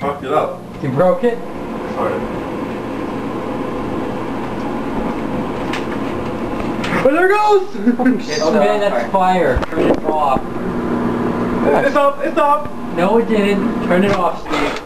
Fucked it up. You broke it? Sorry. Oh, there it goes! Oh man, that's fire. Turn it off. It's up! It's up! No, it didn't. Turn it off, Steve.